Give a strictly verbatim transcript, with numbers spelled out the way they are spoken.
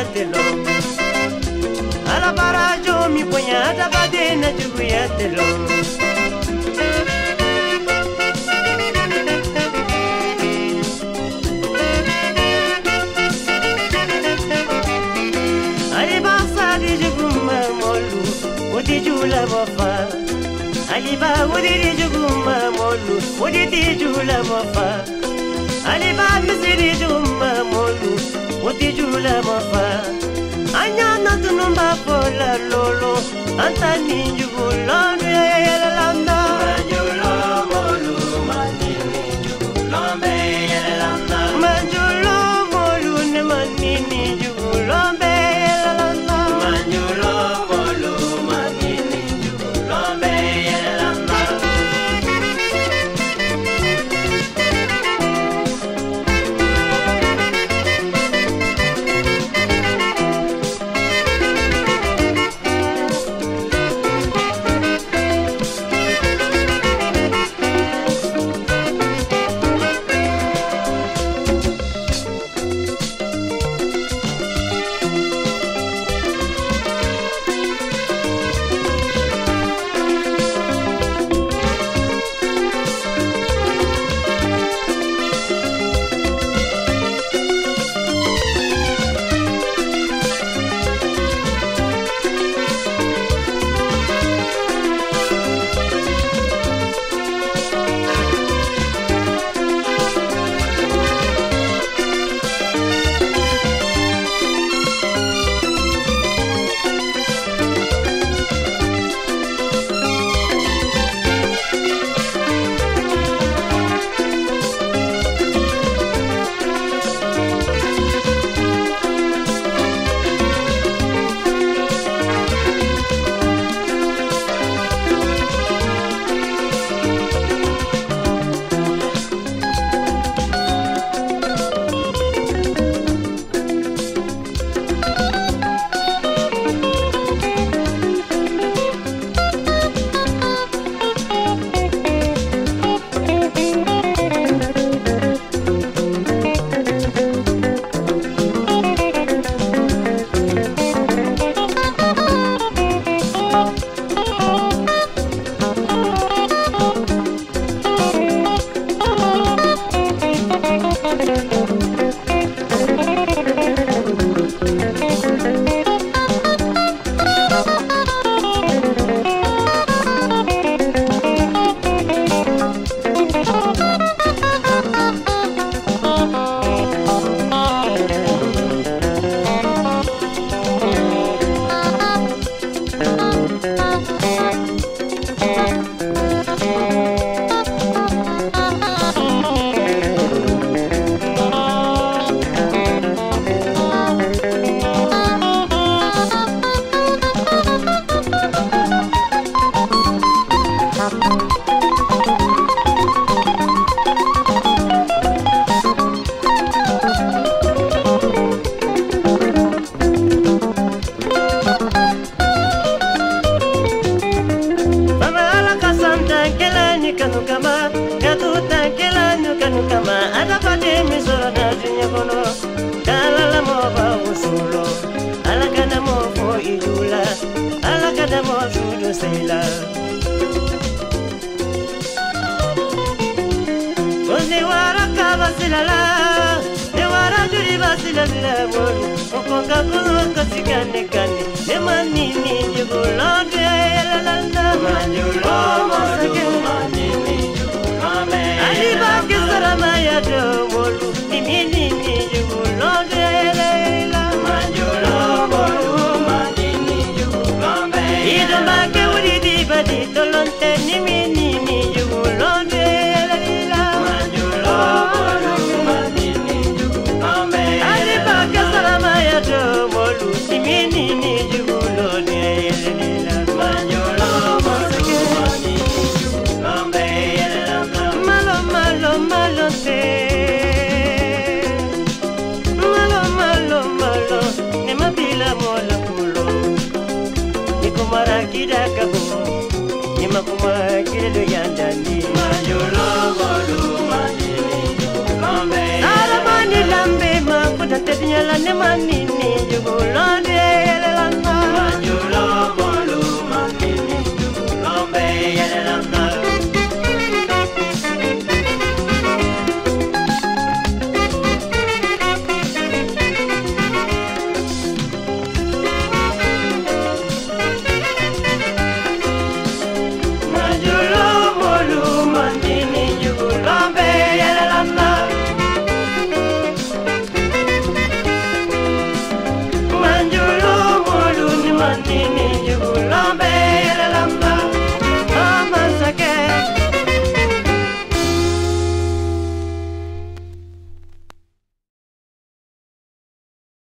yatelo ala barajo mi poñata badena jugu yatelo ali basa di jugu mamolu odi jula mofa ali ba odi jugu mamolu odi di jula mofa ali ba misiri juma molu odi jula mofa anya na tunumba pola lolo anta ninjugu lombe yela landa manjulo molu mani ninjugu lombe yela landa manjulo molu ne mani ninjugu lombe yela landa manjulo molu mani ninjugu lombe yela landa kanu kama gatuta kelanu kanu kama ada pade misora dajinya kono kala la mo ba usulo ala kana mo fo ijula ala kana mo sudu sela ozi wara kaba silala ne wara juri basilala molu okonga kono kasikane kane ne manini jugulo de la la la manjulo mosake manini jugulo me ali ba kisara maya do molu imini ni jugulo de la manjulo molu manini jugulo me ido ba ke uri di badi tolonte ni mini ni jugulo de la manjulo molu manini jugulo me ali ba kisara maya do molu imini ni jugulo de la manjulo molu manini jugulo me malo malo malo te malo malo malo ne mabila mola kulo ni kumara kidaka bo ni makuma kido yandani manjulo molu manini jugulo me ala mani lambe makuta tedinya la ne mani